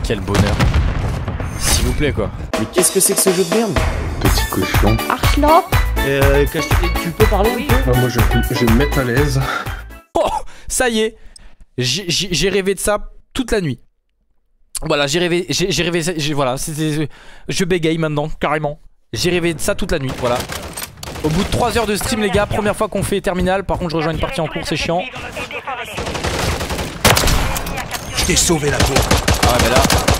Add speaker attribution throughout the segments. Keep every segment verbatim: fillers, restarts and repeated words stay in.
Speaker 1: quel bonheur. S'il vous plaît quoi.
Speaker 2: Mais qu'est-ce que c'est que ce jeu de merde?
Speaker 3: Petit cochon.
Speaker 4: Arschloch.
Speaker 2: Euh, tu peux parler un peu?
Speaker 3: Ah, moi je, je vais me mettre à l'aise.
Speaker 1: Oh, ça y est. J'ai rêvé de ça toute la nuit. Voilà, j'ai rêvé, j'ai rêvé, voilà, c'était, je bégaye maintenant, carrément. J'ai rêvé de ça toute la nuit, voilà. Au bout de trois heures de stream les gars, première fois qu'on fait terminal, par contre je rejoins une partie en cours, c'est chiant.
Speaker 5: Je t'ai sauvé la peau.
Speaker 1: Ah mais là...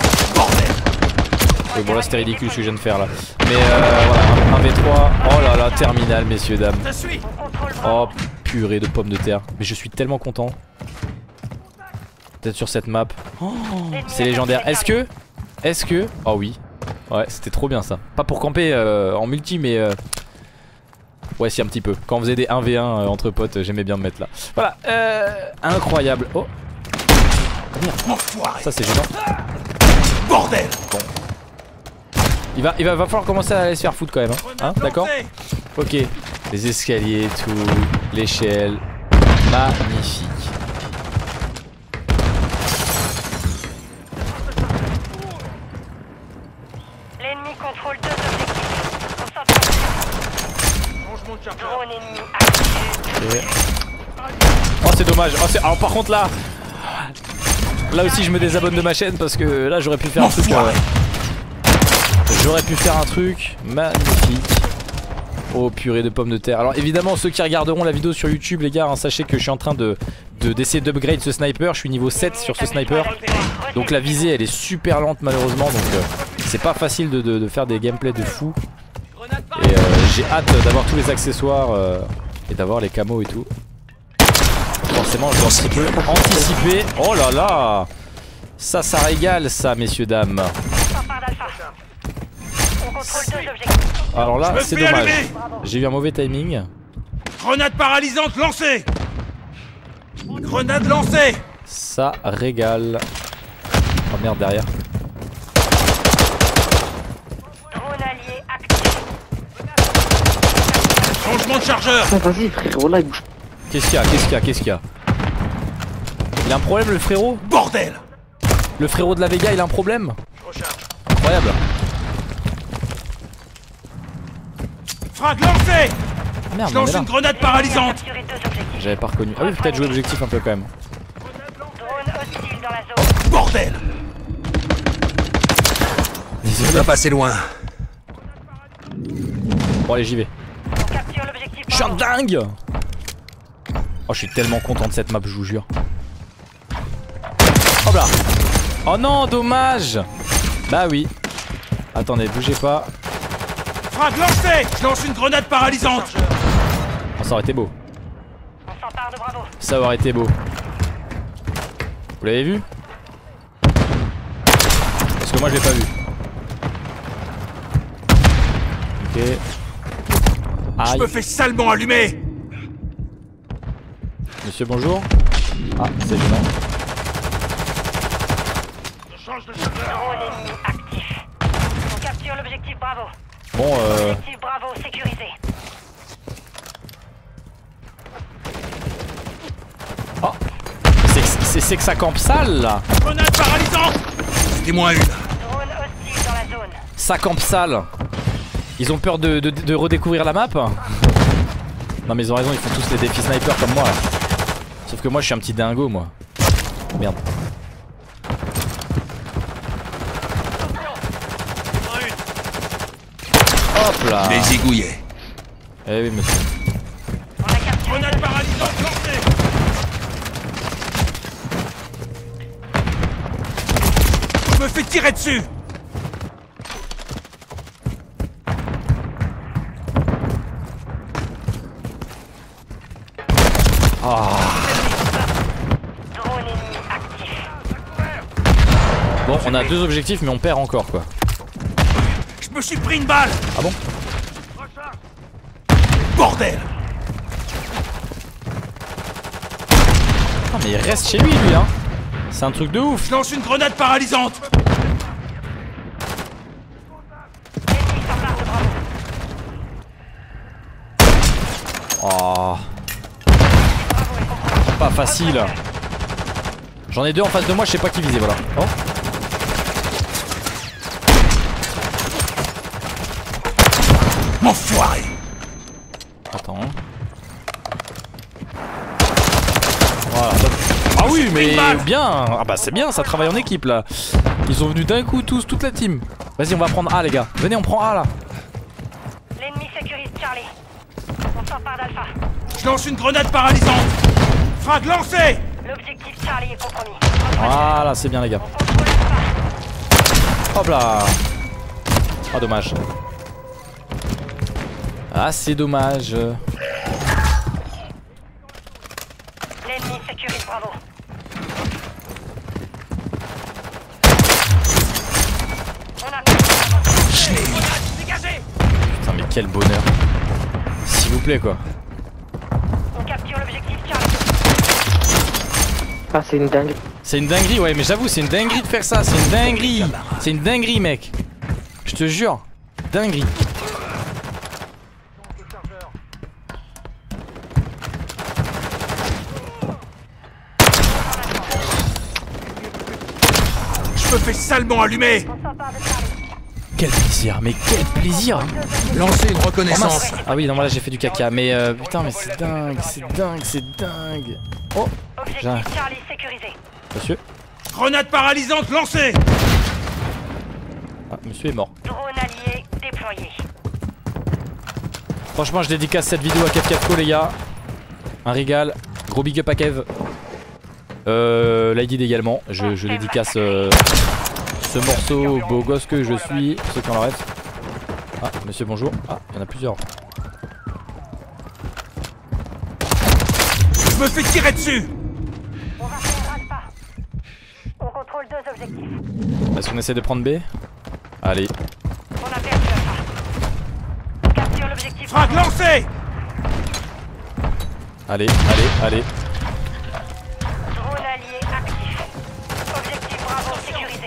Speaker 1: Oui, bon là c'était ridicule ce que je viens de faire là. Mais euh, voilà, un V trois, oh là là, terminal messieurs dames. Oh purée de pommes de terre, mais je suis tellement content d'être sur cette map. Oh, c'est légendaire. Est-ce que... Est-ce que... Oh oui. Ouais, c'était trop bien ça. Pas pour camper euh, en multi, mais... Euh... Ouais, si, un petit peu. Quand on faisait des un v un euh, entre potes, j'aimais bien me mettre là. Voilà. Euh... Incroyable. Oh. Merde. Ça, c'est gênant.
Speaker 5: Bordel.
Speaker 1: Bon. Il va, il va, va falloir commencer à aller se faire foutre quand même. Hein, hein d'accord. Ok. Les escaliers, tout. L'échelle. Magnifique.
Speaker 6: L'ennemi contrôle deux objectifs. Concentration. Drone ennemi actif.
Speaker 1: Oh c'est dommage. Oh, alors par contre là, là aussi je me désabonne de ma chaîne parce que là j'aurais pu faire un truc. Euh, j'aurais pu faire un truc magnifique. Oh purée de pommes de terre. Alors évidemment ceux qui regarderont la vidéo sur YouTube les gars, hein, sachez que je suis en train de d'essayer de, d'upgrade ce sniper. Je suis niveau sept sur ce sniper. Donc la visée elle est super lente malheureusement. Donc euh, c'est pas facile de, de, de faire des gameplays de fou. Et euh, j'ai hâte d'avoir tous les accessoires euh, et d'avoir les camos et tout. Forcément je dois un petit peu anticiper. Oh là là. Ça ça régale ça messieurs dames. Alors là c'est dommage. J'ai eu un mauvais timing.
Speaker 5: Grenade paralysante lancée. Grenade lancée.
Speaker 1: Ça régale. Oh merde derrière.
Speaker 6: Drone allié actif.
Speaker 5: Changement de chargeur.
Speaker 4: Ah, vas-y frérot, là il bouge.
Speaker 1: Qu'est-ce qu'il y a? Qu'est-ce qu'il y a? Qu'est-ce qu'il y a? Il a un problème le frérot?
Speaker 5: Bordel.
Speaker 1: Le frérot de la Vega il a un problème? Incroyable.
Speaker 5: Frag lancé.
Speaker 1: Ah merde,
Speaker 5: je lance une grenade paralysante.
Speaker 1: J'avais pas reconnu. Ah oui peut-être jouer objectif un peu quand même.
Speaker 6: Drone hostile dans la zone.
Speaker 5: Bordel.
Speaker 1: Désolé.
Speaker 5: On va passer loin.
Speaker 1: Bon allez j'y vais.
Speaker 6: On capture l'objectif.
Speaker 1: Je suis un dingue. Oh je suis tellement content de cette map je vous jure. Hop là. Oh non dommage. Bah oui. Attendez bougez pas.
Speaker 5: Frag lancé. Je lance une grenade paralysante.
Speaker 1: Oh, ça aurait été beau.
Speaker 6: On s'empare de Bravo.
Speaker 1: Ça aurait été beau. Vous l'avez vu? Parce que moi je l'ai pas vu. Ok. Aïe.
Speaker 5: Je me fais salement allumer.
Speaker 1: Monsieur bonjour. Ah c'est gênant.
Speaker 6: Drone ennemi actif. On capture l'objectif Bravo.
Speaker 1: Bon euh...
Speaker 6: Objectif Bravo sécurisé.
Speaker 1: Oh. C'est que ça campe sale là.
Speaker 5: Grenade paralysante. C'était moins une.
Speaker 6: Drone hostile dans la zone.
Speaker 1: Ça campe sale. Ils ont peur de, de, de redécouvrir la map? Non mais ils ont raison, ils font tous les défis sniper comme moi là. Sauf que moi je suis un petit dingo moi. Merde. Hop là.
Speaker 5: Les zigouillés.
Speaker 1: Eh oui monsieur.
Speaker 6: On a capturé.
Speaker 5: Grenade paralysante lancée. Je me fais tirer dessus.
Speaker 1: Ah.
Speaker 6: Drone ennemi actif.
Speaker 1: Bon on a deux objectifs mais on perd encore quoi.
Speaker 5: Je me suis pris une balle.
Speaker 1: Ah bon?
Speaker 5: Bordel.
Speaker 1: Ah mais il reste chez lui lui hein. C'est un truc de ouf.
Speaker 5: Je lance une grenade paralysante.
Speaker 6: L'ennemi s'empare de Bravo.
Speaker 1: Oh. Pas facile. J'en ai deux en face de moi, je sais pas qui viser, voilà. Oh.
Speaker 5: M'enfoiré.
Speaker 1: Attends. Voilà. Ah oui, mais bien. Ah bah c'est bien, ça travaille en équipe là. Ils sont venus d'un coup tous, toute la team. Vas-y, on va prendre A les gars. Venez, on prend A là.
Speaker 6: L'ennemi sécurise Charlie. On s'empare d'Alpha.
Speaker 5: Je lance une grenade paralysante. Frag lancé.
Speaker 6: L'objectif Charlie est compromis.
Speaker 1: Voilà, c'est bien les gars.
Speaker 6: On contrôle Alpha.
Speaker 1: Hop là. Ah dommage. Ah c'est dommage.
Speaker 6: L'ennemi sécurise Bravo. On a dégagé.
Speaker 1: Putain mais quel bonheur. S'il vous plaît quoi.
Speaker 6: On capture l'objectif Charlie.
Speaker 2: Ah, c'est une dingue.
Speaker 1: C'est une dinguerie, ouais, mais j'avoue, c'est une dinguerie de faire ça. C'est une dinguerie. C'est une dinguerie, mec. Je te jure. Dinguerie.
Speaker 5: Je me fais salement allumer.
Speaker 6: On s'empare de Charlie.
Speaker 1: Quel plaisir, mais quel plaisir.
Speaker 5: Lancez une
Speaker 1: Oh,
Speaker 5: reconnaissance.
Speaker 1: mince. Ah oui, non, là j'ai fait du caca, mais euh, putain, mais c'est dingue, c'est dingue, c'est dingue. Oh, j'ai un-
Speaker 6: Objectif Charlie sécurisé.
Speaker 1: monsieur.
Speaker 5: Grenade paralysante lancée.
Speaker 1: Ah, monsieur est mort.
Speaker 6: Drone allié déployé.
Speaker 1: Franchement, je dédicace cette vidéo à Kev quatre Co, les gars. Un régal. Gros big up à Kev. Euh, Lady également. Je, je dédicace euh, ce morceau au beau gosse que je suis. Ceux qui en rêvent. Ah, monsieur, bonjour. Ah, il y en a plusieurs.
Speaker 5: Je me fais tirer dessus.
Speaker 6: On va faire Alpha. On contrôle deux objectifs.
Speaker 1: Est-ce qu'on essaie de prendre B? Allez.
Speaker 6: On a perdu Alpha. On capture l'objectif.
Speaker 5: Frag lancé.
Speaker 1: Allez, allez, allez.
Speaker 6: Drone allié actif. Objectif Bravo sécurisé.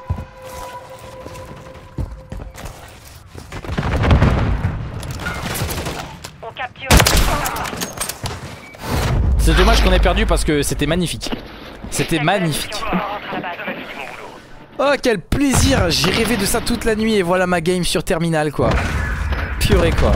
Speaker 6: On capture Alpha.
Speaker 1: C'est dommage qu'on ait perdu parce que c'était magnifique. C'était magnifique.
Speaker 6: On rentre à la base.
Speaker 1: Oh quel plaisir. J'ai rêvé de ça toute la nuit et voilà ma game sur Terminal quoi. Purée quoi.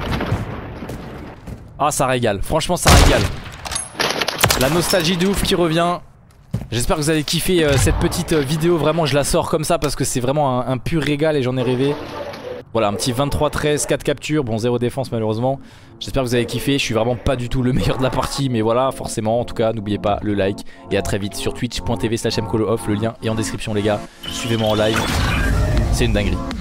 Speaker 1: Ah ça régale. Franchement ça régale. La nostalgie de ouf qui revient. J'espère que vous allez kiffer euh, cette petite euh, vidéo. Vraiment je la sors comme ça parce que c'est vraiment un, un pur régal et j'en ai rêvé. Voilà un petit vingt-trois treize, quatre captures. Bon zéro défense malheureusement. J'espère que vous avez kiffé. Je suis vraiment pas du tout le meilleur de la partie. Mais voilà forcément en tout cas n'oubliez pas le like. Et à très vite sur twitch point tv slash mcolo off. Le lien est en description les gars. Suivez-moi en live. C'est une dinguerie.